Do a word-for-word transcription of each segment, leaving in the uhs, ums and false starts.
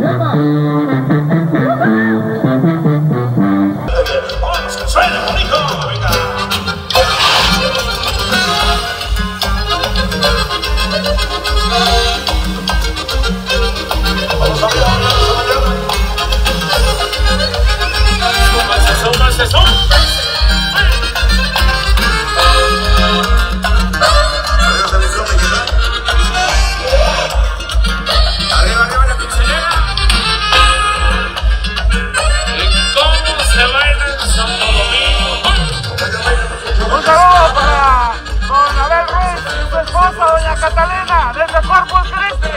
¡Vamos, que suene bonito! ¡Venga! Vamos a ver, vamos a ver. ¡Súmase, súmase, súmase! Doña Catalina, desde Corpus Christi.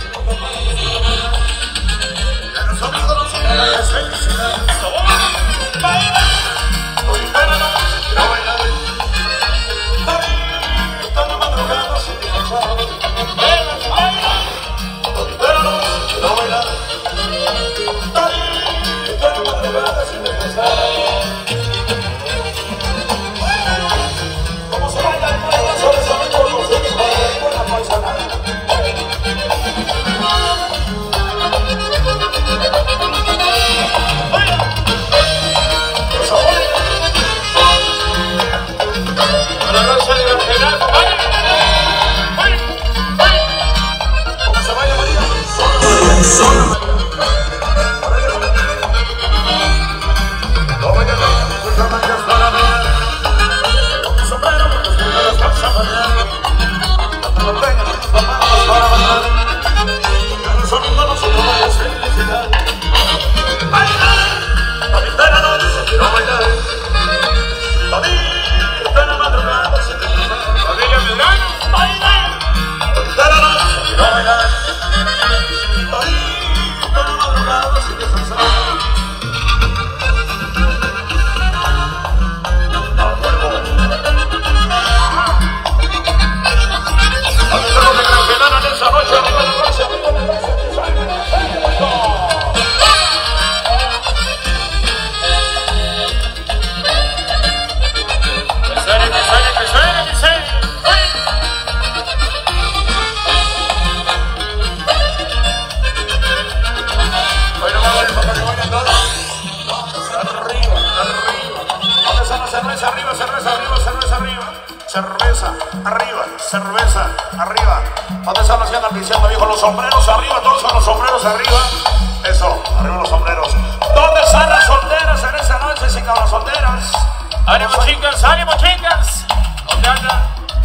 Cerveza, arriba, cerveza, arriba. ¿Dónde están los que andan diciendo, viejo? Los sombreros arriba, todos con los sombreros arriba. Eso, arriba los sombreros. ¿Dónde están las solteras en esta noche, chicas, las solteras? ¡Ánimo, chicas! ¡Ánimo, chicas! ¿Dónde andan?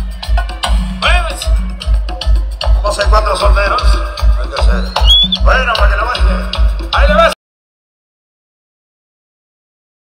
¡Muévese! ¿Cómo se encuentran los solteros? Bueno, para que lo baje. Ahí le ves.